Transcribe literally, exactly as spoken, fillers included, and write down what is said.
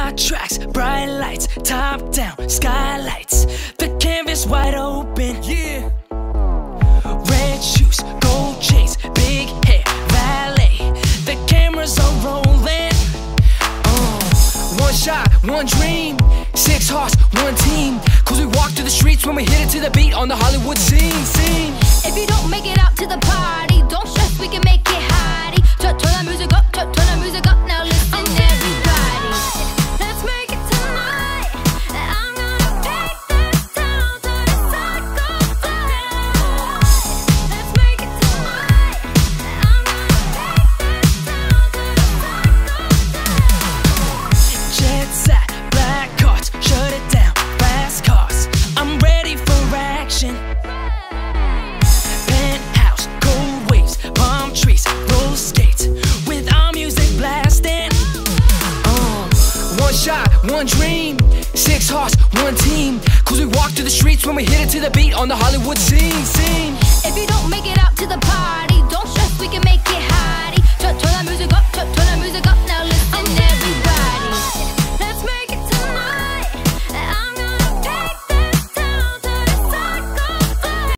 Hot tracks, bright lights, top down, skylights. The canvas wide open, yeah. Red shoes, gold chains, big hair, valet. The cameras are rolling. uh, One shot, one dream, six hearts, one team. Cause we walk through the streets when we hit it to the beat on the Hollywood scene, scene. If you don't make it out to the party, don't stress, we can make it hottie. Turn, turn that music up, turn, turn that music up. Now listen everybody, let's make it tonight. I'm gonna take this town to the cycle down. Let's make it tonight. I'm gonna take this town to the cycle down. Jet set, black cards, shut it down, fast cars. I'm ready for action. Penthouse, cold waves, palm trees, roller skates, with our music blasting. uh, One shot, one dream, six hearts, one team. Cause we walk through the streets when we hit it to the beat on the Hollywood scene, scene. If you don't make it out to the party,